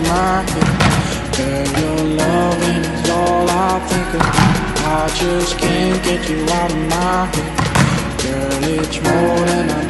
my head. Girl, your loving is all I think of. I just can't get you out of my head. Girl, it's more than I